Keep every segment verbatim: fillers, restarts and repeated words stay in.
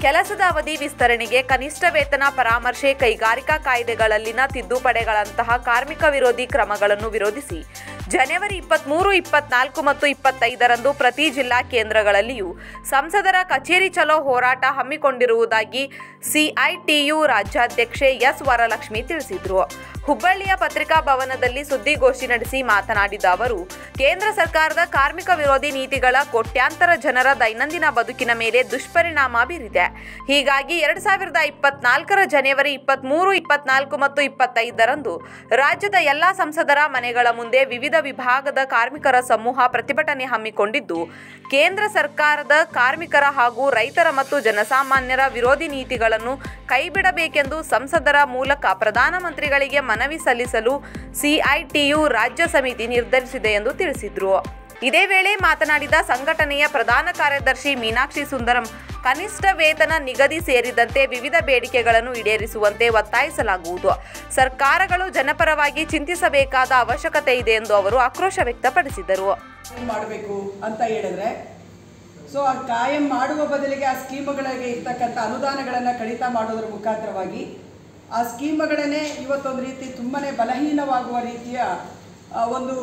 ಕೆಲಸದ ಅವಧಿ ವಿಸ್ತರಣೆಗೆ ಕನಿಷ್ಠ ವೇತನ ಪರಾಮರ್ಶೆ, ಕೈಗಾರಿಕಾ ಕಾಯ್ದೆಗಳಲ್ಲಿನ ತಿದ್ದುಪಡಿಗಳಂತಹ ಕಾರ್ಮಿಕ ವಿರೋಧಿ ಕ್ರಮಗಳನ್ನು ವಿರೋಧಿಸಿ ಜನವರಿ ಇಪ್ಪತ್ಮೂರು, ಇಪ್ಪತ್ನಾಲ್ಕು ಮತ್ತು ಇಪ್ಪತ್ತೈದರಂದು ಪ್ರತಿ ಜಿಲ್ಲಾ ಕೇಂದ್ರಗಳಲ್ಲಿಯೂ ಸಂಸದರ ಕಚೇರಿ ಚಲೋ ಹೋರಾಟ ಹಮ್ಮಿಕೊಂಡಿರುವುದಾಗಿ ಸಿಐಟಿಯು ರಾಜ್ಯಾಧ್ಯಕ್ಷೆ ಎಸ್ ವರಲಕ್ಷ್ಮಿ ತಿಳಿಸಿದರು. ಹುಬ್ಬಳ್ಳಿಯ ಪತ್ರಿಕಾ ಭವನದಲ್ಲಿ ಸುದ್ದಿಗೋಷ್ಠಿ ನಡೆಸಿ ಮಾತನಾಡಿದ ಅವರು, ಕೇಂದ್ರ ಸರ್ಕಾರದ ಕಾರ್ಮಿಕ ವಿರೋಧಿ ನೀತಿಗಳ ಕೋಟ್ಯಾಂತರ ಜನರ ದೈನಂದಿನ ಬದುಕಿನ ಮೇಲೆ ದುಷ್ಪರಿಣಾಮ ಬೀರಿದೆ. ಹೀಗಾಗಿ ಎರಡ್ ಸಾವಿರದ ಇಪ್ಪತ್ನಾಲ್ಕರ ಜನವರಿ ಇಪ್ಪತ್ಮೂರು, ಇಪ್ಪತ್ನಾಲ್ಕು ಮತ್ತು ಇಪ್ಪತ್ತೈದರಂದು ರಾಜ್ಯದ ಎಲ್ಲಾ ಸಂಸದರ ಮನೆಗಳ ಮುಂದೆ ವಿವಿಧ ವಿಭಾಗದ ಕಾರ್ಮಿಕರ ಸಮೂಹ ಪ್ರತಿಭಟನೆ ಹಮ್ಮಿಕೊಂಡಿದ್ದು, ಕೇಂದ್ರ ಸರ್ಕಾರದ ಕಾರ್ಮಿಕರ ಹಾಗೂ ರೈತರ ಮತ್ತು ಜನಸಾಮಾನ್ಯರ ವಿರೋಧಿ ನೀತಿಗಳನ್ನು ಕೈಬಿಡಬೇಕೆಂದು ಸಂಸದರ ಮೂಲಕ ಪ್ರಧಾನಮಂತ್ರಿಗಳಿಗೆ ಮನವಿ ಸಲ್ಲಿಸಲು ಸಿಐಟಿಯು ರಾಜ್ಯ ಸಮಿತಿ ನಿರ್ಧರಿಸಿದೆ ಎಂದು ತಿಳಿಸಿದರು. ಇದೇ ವೇಳೆ ಮಾತನಾಡಿದ ಸಂಘಟನೆಯ ಪ್ರಧಾನ ಕಾರ್ಯದರ್ಶಿ ಮೀನಾಕ್ಷಿ ಸುಂದರಂ, ಕನಿಷ್ಠ ವೇತನ ನಿಗದಿ ಸೇರಿದಂತೆ ವಿವಿಧ ಬೇಡಿಕೆಗಳನ್ನು ಈಡೇರಿಸುವಂತೆ ಒತ್ತಾಯಿಸಲಾಗುವುದು. ಸರ್ಕಾರಗಳು ಜನಪರವಾಗಿ ಚಿಂತಿಸಬೇಕಾದ ಅವಶ್ಯಕತೆ ಇದೆ ಎಂದು ಅವರು ಆಕ್ರೋಶ ವ್ಯಕ್ತಪಡಿಸಿದರು. ಮಾಡಬೇಕು ಅಂತ ಹೇಳಿದ್ರೆ ಸೊ ಆ ಕಾಯಂ ಮಾಡುವ ಬದಲಿಗೆ ಆ ಸ್ಕೀಮ್ಗಳಿಗೆ ಇರ್ತಕ್ಕಂಥ ಅನುದಾನಗಳನ್ನು ಕಡಿತ ಮಾಡೋದ್ರ ಮುಖಾಂತರವಾಗಿ ಆ ಸ್ಕೀಮ್ಗಳನ್ನೇ ಇವತ್ತೊಂದು ರೀತಿ ತುಂಬಾ ಬಲಹೀನವಾಗುವ ರೀತಿಯ ಒಂದು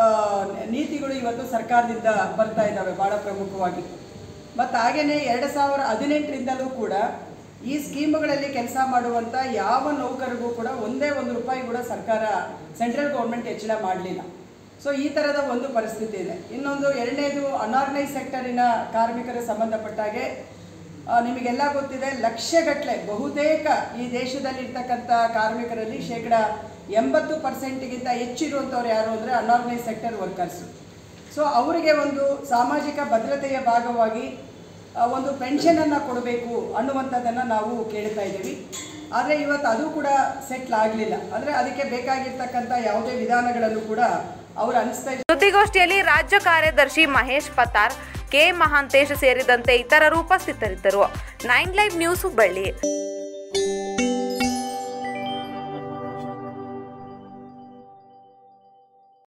ನೀತಿಗಳು ಇವತ್ತು ಸರ್ಕಾರದಿಂದ ಬರ್ತಾ ಇದ್ದಾವೆ ಭಾಳ ಪ್ರಮುಖವಾಗಿ. ಮತ್ತು ಹಾಗೆಯೇ ಎರಡು ಸಾವಿರ ಹದಿನೆಂಟರಿಂದಲೂ ಕೂಡ ಈ ಸ್ಕೀಮ್ಗಳಲ್ಲಿ ಕೆಲಸ ಮಾಡುವಂಥ ಯಾವ ನೌಕರಿಗೂ ಕೂಡ ಒಂದೇ ಒಂದು ರೂಪಾಯಿ ಕೂಡ ಸರ್ಕಾರ ಸೆಂಟ್ರಲ್ ಗೌರ್ಮೆಂಟ್ ಹೆಚ್ಚಳ ಮಾಡಲಿಲ್ಲ. ಸೊ ಈ ಥರದ ಒಂದು ಪರಿಸ್ಥಿತಿ ಇದೆ. ಇನ್ನೊಂದು ಎರಡನೇದು ಅನಾರ್ಗನೈಸ್ ಸೆಕ್ಟರಿನ ಕಾರ್ಮಿಕರ ಸಂಬಂಧಪಟ್ಟಾಗೆ ನಿಮಗೆಲ್ಲ ಗೊತ್ತಿದೆ, ಲಕ್ಷಗಟ್ಟಲೆ ಬಹುತೇಕ ಈ ದೇಶದಲ್ಲಿರ್ತಕ್ಕಂಥ ಕಾರ್ಮಿಕರಲ್ಲಿ ಶೇಕಡ ಎಂಬತ್ತು ಪರ್ಸೆಂಟ್ಗಿಂತ ಹೆಚ್ಚಿರುವಂಥವ್ರು ಯಾರು ಅಂದರೆ ಅನಾರ್ಗನೈಸ್ ಸೆಕ್ಟರ್ ವರ್ಕರ್ಸು. ಸೊ ಅವರಿಗೆ ಒಂದು ಸಾಮಾಜಿಕ ಭದ್ರತೆಯ ಭಾಗವಾಗಿ ಒಂದು ಪೆನ್ಷನನ್ನು ಕೊಡಬೇಕು ಅನ್ನುವಂಥದ್ದನ್ನು ನಾವು ಕೇಳ್ತಾ ಇದ್ದೀವಿ. ಆದರೆ ಇವತ್ತು ಅದು ಕೂಡ ಸೆಟ್ಲ್ ಆಗಲಿಲ್ಲ. ಅಂದರೆ ಅದಕ್ಕೆ ಬೇಕಾಗಿರ್ತಕ್ಕಂಥ ಯಾವುದೇ ವಿಧಾನಗಳನ್ನು ಕೂಡ ಅವರು ಅನಿಸ್ತಾ ಇದ್ದಾರೆ. ಸುದ್ದಿಗೋಷ್ಠಿಯಲ್ಲಿ ರಾಜ್ಯ ಕಾರ್ಯದರ್ಶಿ ಮಹೇಶ್ ಪತಾರ್, ಕೆ ಮಹಾಂತೇಶ್ ಸೇರಿದಂತೆ ಇತರರು ಉಪಸ್ಥಿತರಿದ್ದರು. Nine live news Hubballi.